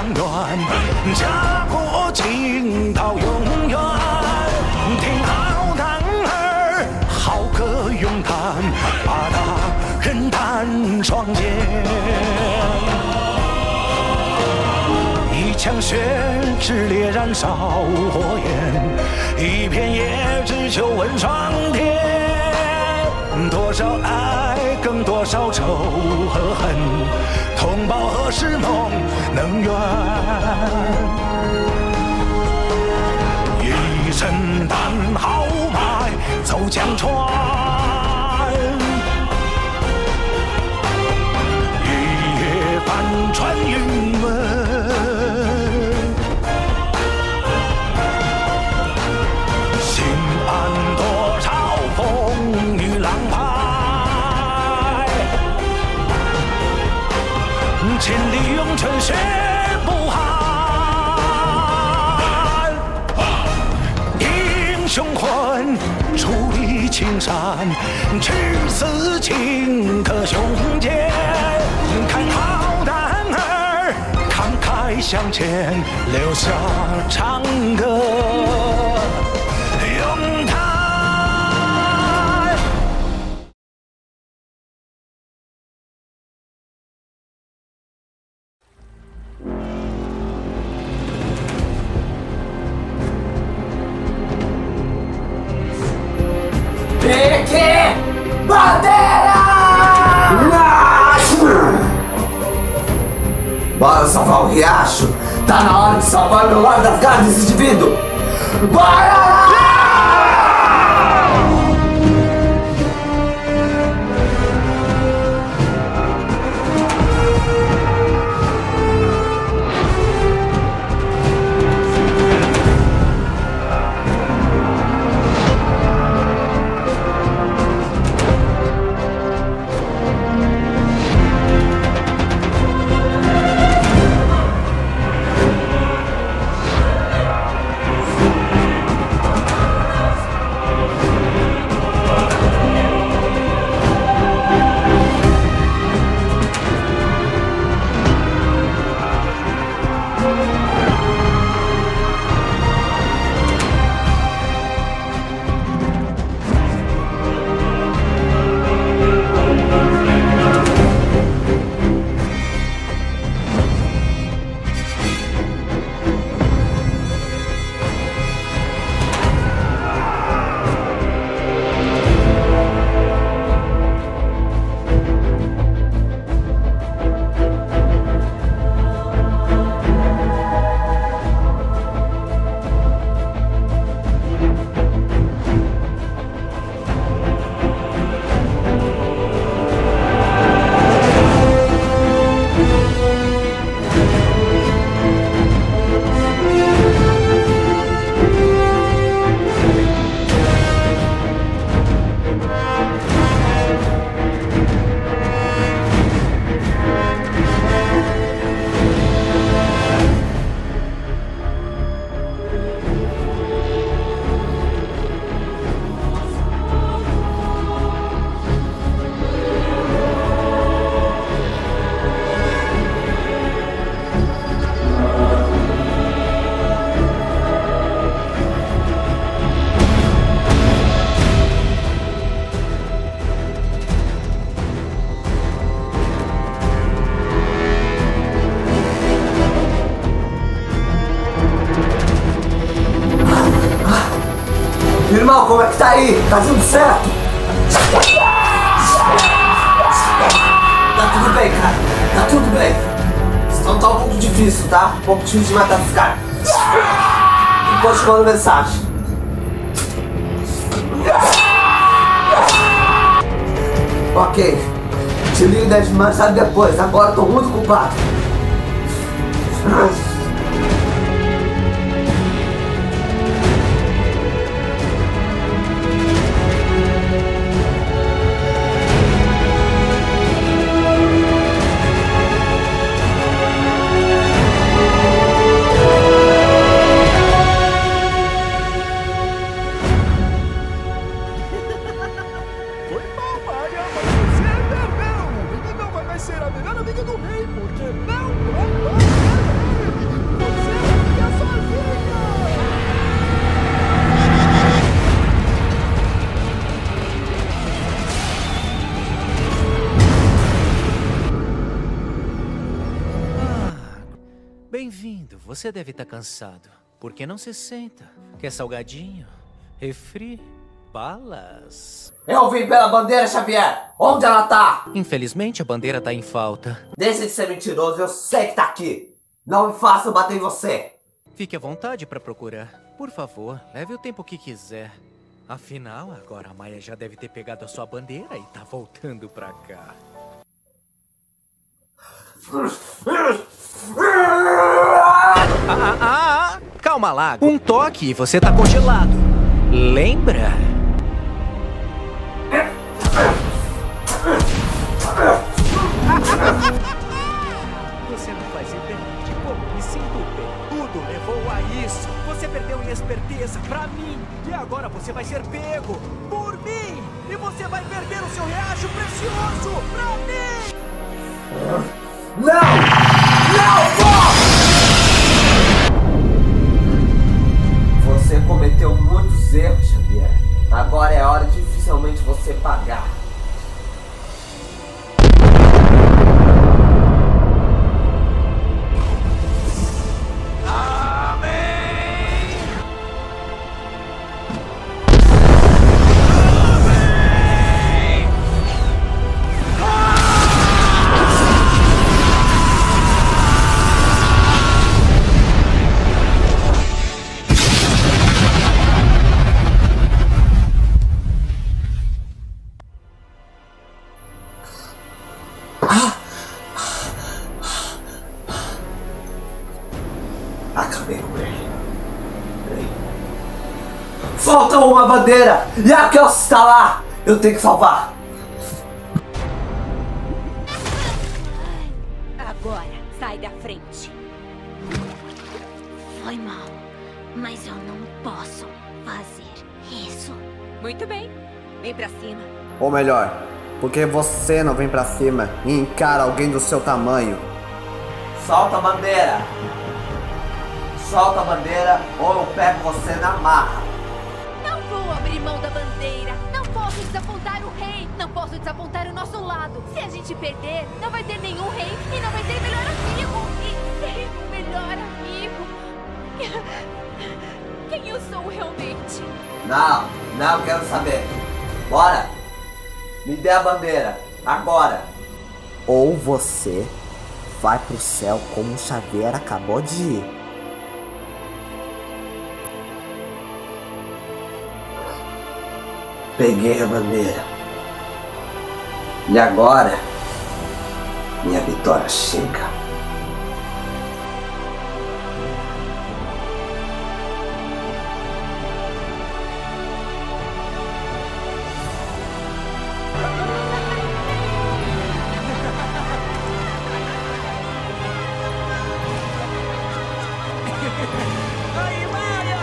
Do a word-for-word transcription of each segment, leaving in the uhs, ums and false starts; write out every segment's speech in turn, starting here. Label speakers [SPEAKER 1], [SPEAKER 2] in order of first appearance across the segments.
[SPEAKER 1] 远，家国情到永远。听好男儿好歌咏叹，把大人担双肩。一腔血炽烈燃烧火焰，一片叶只求问霜天。多少爱，更多少仇和恨，同胞何时梦能圆？一身胆豪迈走江川，一夜翻穿云门。心安多少风雨浪拍，千里涌泉血不寒。英雄魂，矗立青山，赤子情可胸间。看好男儿慷慨向前，留下长歌咏叹。
[SPEAKER 2] Pique! Bandeira! Bora salvar o riacho! Tá na hora de salvar meu lar das garras desse indivíduo! Bora! Irmão, como é que tá aí? Tá tudo certo? Tá tudo bem, cara. Tá tudo bem. Só tá um pouco difícil, tá? Um pouco difícil de matar esse cara. Depois te mando mensagem. Ok. Te ligo dez mais tarde depois. Agora eu tô muito ocupado.
[SPEAKER 3] Ser a melhor amiga do rei, porque não... Bem-vindo. Você deve estar cansado. Por que não se senta? Quer salgadinho? Refri? Balas?
[SPEAKER 2] Eu vim pela bandeira, Xavier! Onde ela tá?
[SPEAKER 3] Infelizmente, a bandeira tá em falta.
[SPEAKER 2] Deixa de ser mentiroso, eu sei que tá aqui! Não me faça bater em você!
[SPEAKER 3] Fique à vontade para procurar. Por favor, leve o tempo que quiser. Afinal, agora a Maia já deve ter pegado a sua bandeira e tá voltando pra cá. Ah, ah, ah! Calma lá. Um toque e você tá congelado. Lembra? Você não faz ideia de como me sinto bem. Tudo levou a isso. Você perdeu em esperteza pra mim. E agora você vai ser pego por mim. E você vai perder o seu reacho precioso pra mim.
[SPEAKER 2] Não! Não, vó! Você cometeu muitos erros, Xavier. Agora é hora de oficialmente você pagar. Acabei com ele. Peraí. Falta uma bandeira! E a Kelsey está lá! Eu tenho que salvar!
[SPEAKER 4] Agora, sai da frente. Foi mal, mas eu não posso fazer isso. Muito bem, vem pra cima.
[SPEAKER 2] Ou melhor, porque você não vem pra cima e encara alguém do seu tamanho. Solta a bandeira! Solta a bandeira ou eu pego você na marra.
[SPEAKER 4] Não vou abrir mão da bandeira. Não posso desapontar o rei. Não posso desapontar o nosso lado. Se a gente perder, não vai ter nenhum rei e não vai ter melhor amigo. E sem melhor amigo, quem eu sou realmente?
[SPEAKER 2] Não, não quero saber. Bora! Me dê a bandeira, agora! Ou você vai pro céu como o Xavier acabou de ir. Peguei a bandeira. E agora, minha vitória chega.
[SPEAKER 3] Aí, Maia!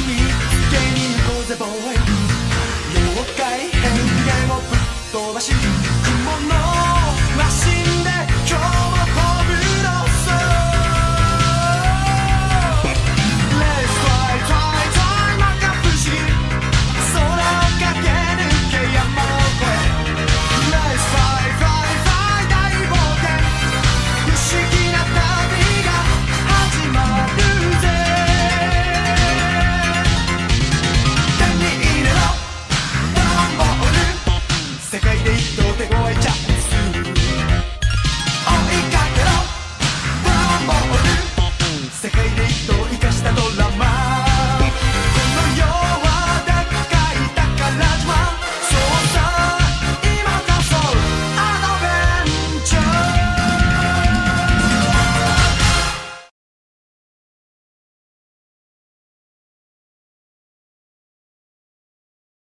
[SPEAKER 5] Boy 妖怪変幻をぶっ飛ばし